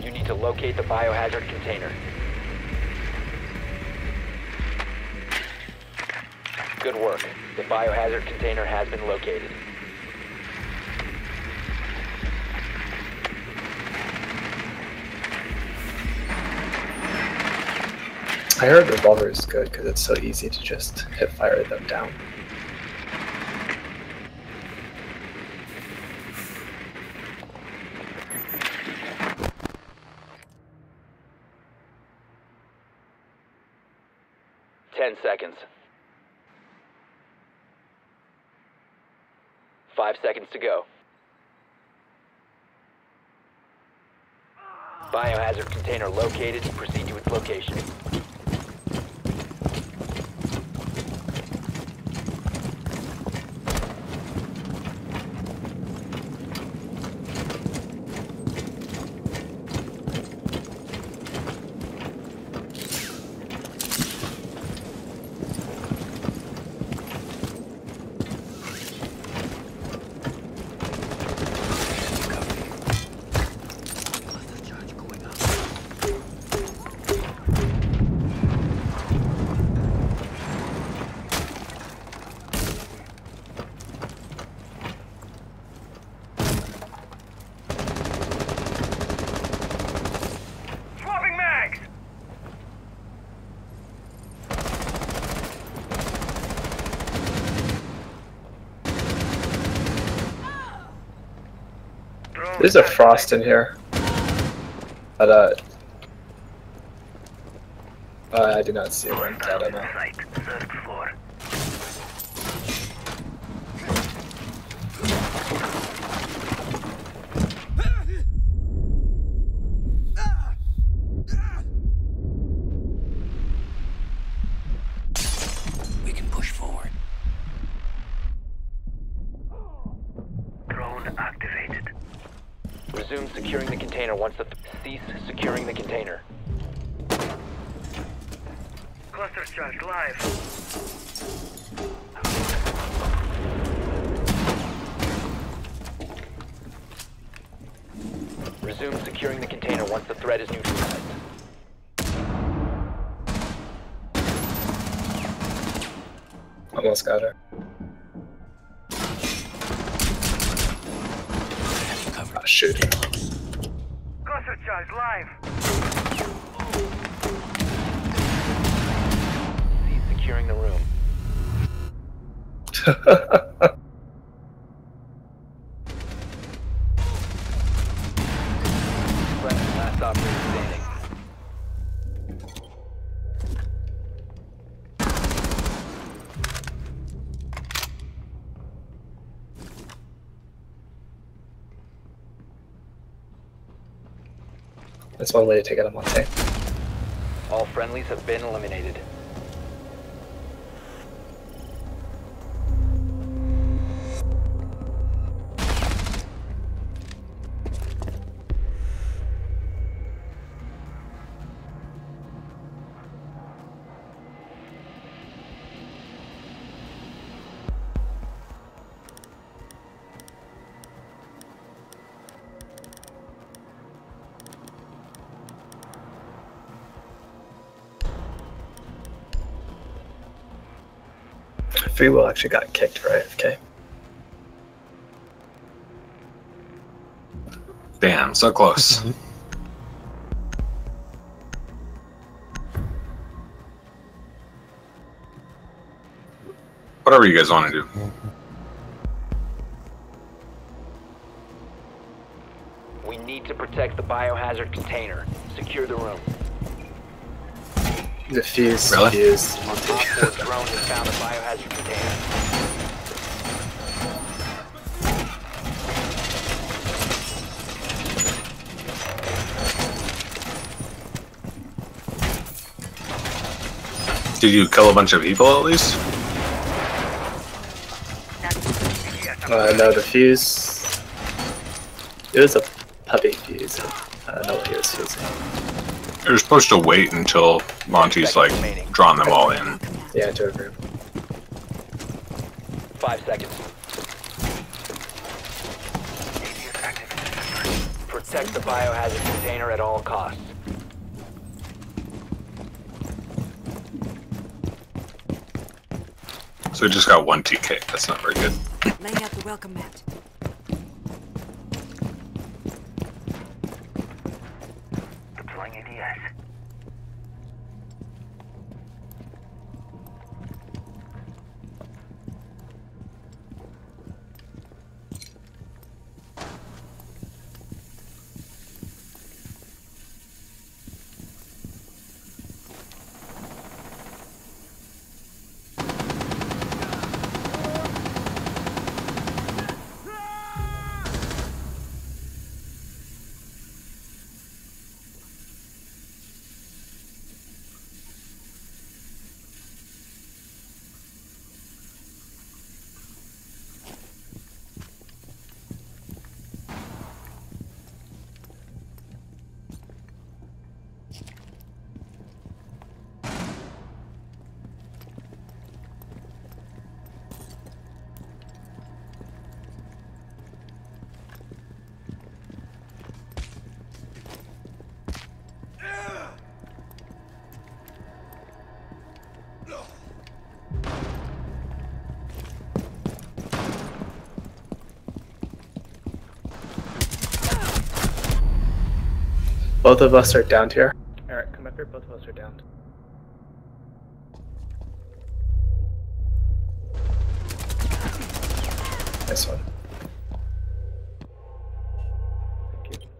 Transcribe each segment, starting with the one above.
You need to locate the biohazard container. Good work. The biohazard container has been located. I heard revolver is good because it's so easy to just hit fire them down. Seconds. 5 seconds to go. Biohazard container located. Proceed to its location. There's a frost in here, but I do not see one. I don't know. We can push forward. Drone activated. Resume securing the container once cease securing the container. Cluster charge live. Resume securing the container once the threat is neutralized. Almost got her. Oh, shoot. Cluster charge live. Cease securing the room. Last operator standing. That's one way to take out a Monte. All friendlies have been eliminated. Free Will actually got kicked for AFK. Damn, so close. Whatever you guys want to do. We need to protect the biohazard container. Secure the room. The fuse. Really? Fuse. Op 4 drone has found a biohazard container. Did you kill a bunch of people at least? No, the fuse. It was a puppy fuse. I don't know what he was fusing. You're supposed to wait until Monty's like drawn them all in. Yeah, to agree. 5 seconds. Protect the biohazard container at all costs. So we just got one TK. That's not very good. Laying out the welcome mat. Deploying ADS. Both of us are downed here. Alright, come up here. Both of us are downed. Nice one. Thank you.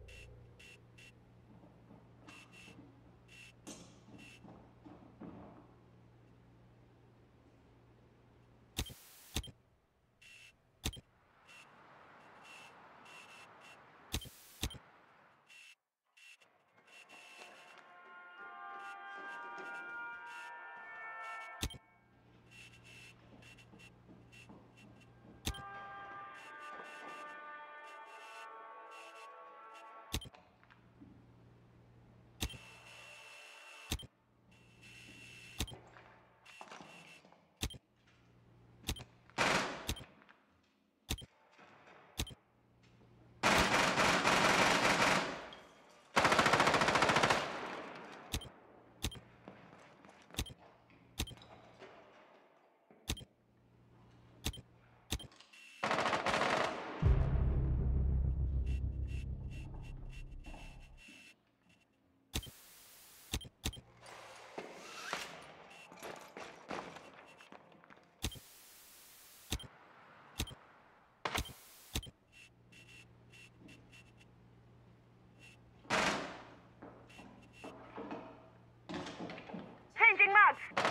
Changing mags!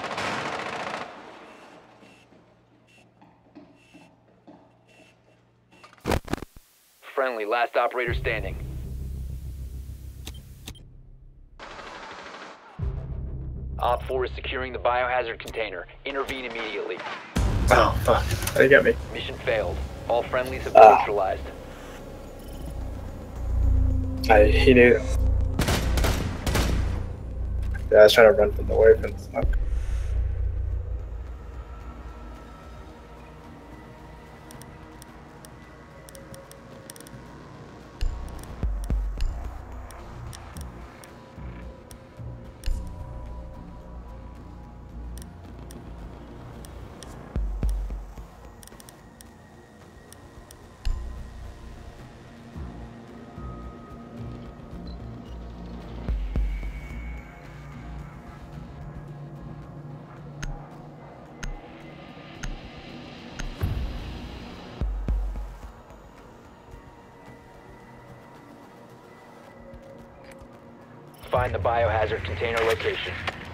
Friendly, last operator standing. Op 4 is securing the biohazard container. Intervene immediately. Oh, fuck. How you get me? Mission failed. All friendlies have been neutralized. He knew. Yeah, I was trying to run away from the smoke. Find the biohazard container location.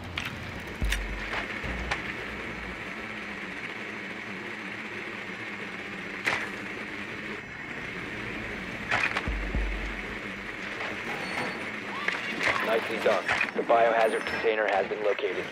Nicely done. The biohazard container has been located.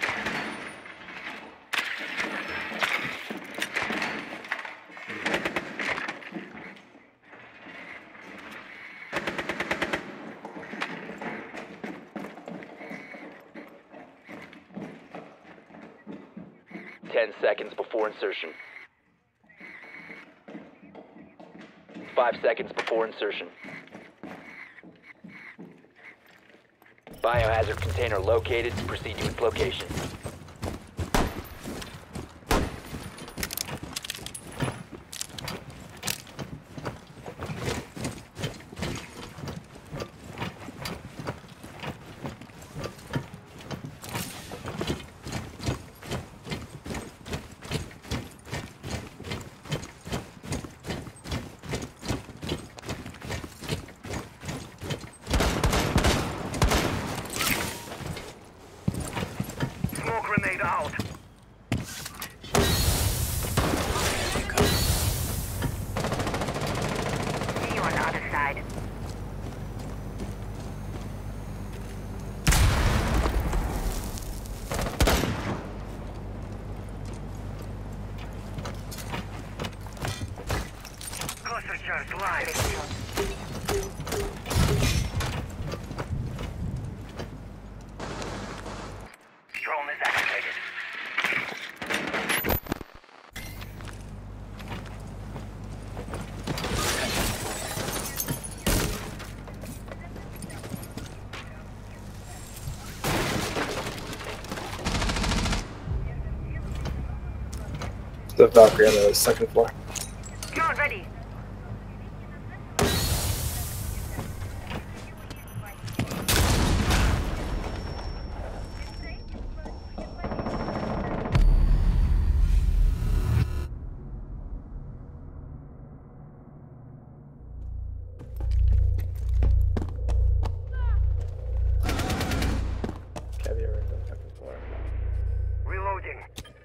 Ten seconds before insertion. 5 seconds before insertion. Biohazard container located. Proceed to its location. Smoke grenade out. See you on the other side. Cluster charge live. Drone is activated. The Valkyrie on the second floor. Drone ready. Caviar on the second floor. Reloading.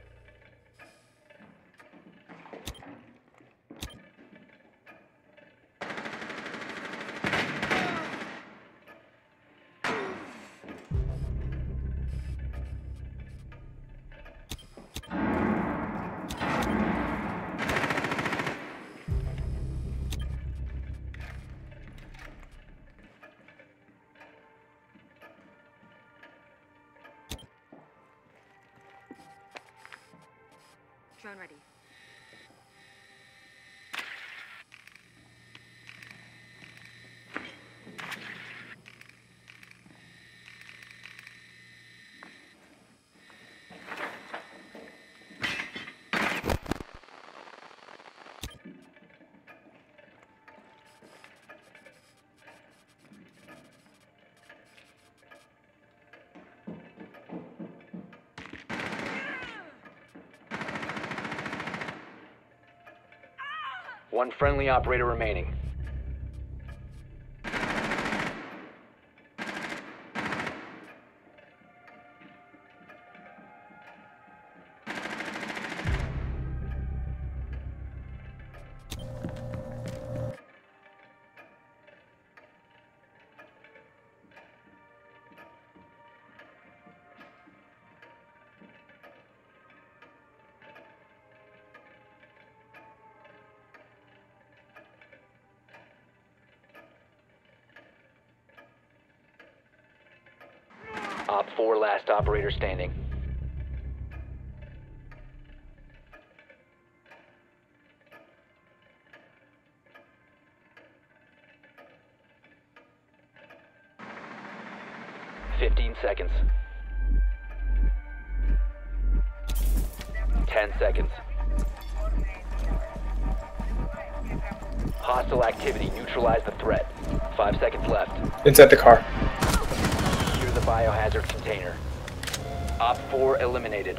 Drone ready. One friendly operator remaining. Op 4, last operator standing. Fifteen seconds. 10 seconds. Hostile activity. Neutralize the threat. 5 seconds left. Inside the car. Secure the biohazard container. Op 4 eliminated.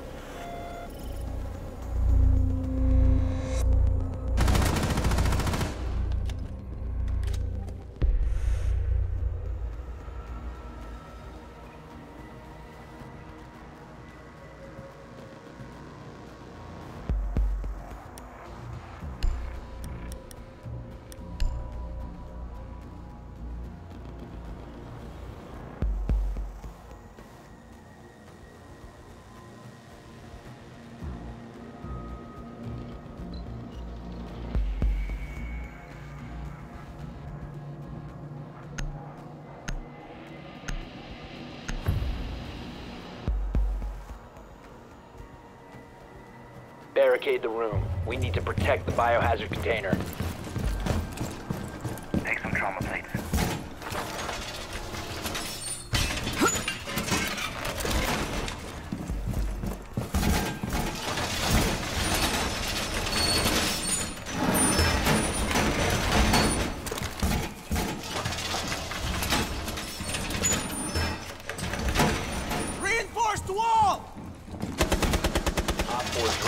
Barricade the room. We need to protect the biohazard container. Take some trauma plates.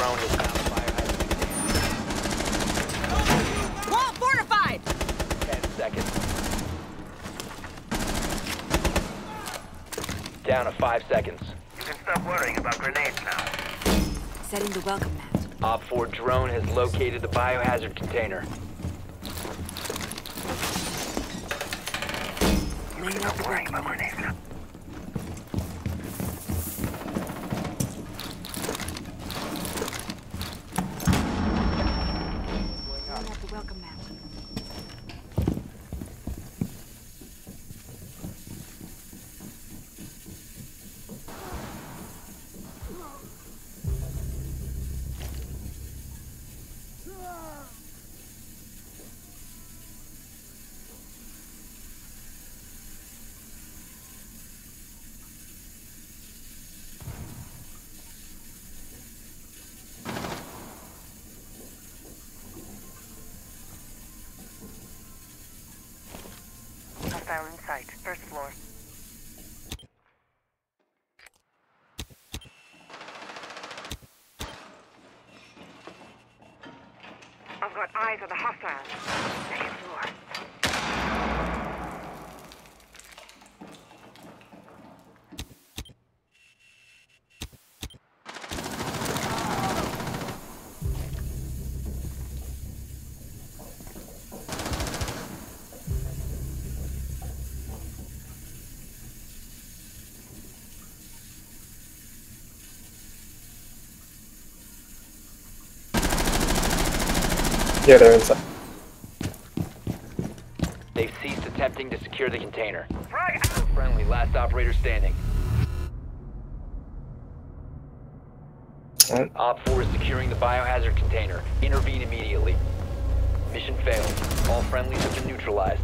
drone has found the biohazard container. Wall fortified! 10 seconds. Down to 5 seconds. You can stop worrying about grenades now. Setting the welcome mat. Op 4 drone has located the biohazard container. Laying out the Worrying welcome about mat. grenades now. Laying out the welcome mat. Hostile in sight. First floor. I've got eyes on the hostiles. Second floor. Yeah, they're inside. They've ceased attempting to secure the container. Frag out! Friendly, last operator standing. Alright. Op 4 is securing the biohazard container. Intervene immediately. Mission failed. All friendlies have been neutralized.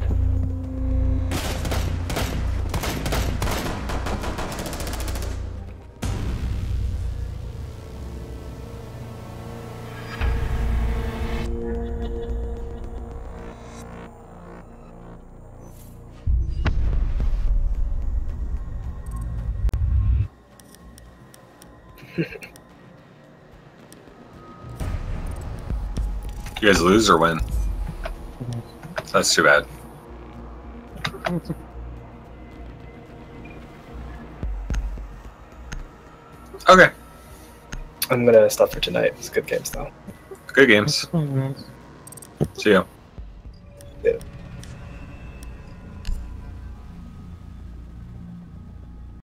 You guys lose or win? That's too bad. Okay. I'm gonna stop for tonight. It's good games though. Good games. See ya. Yeah.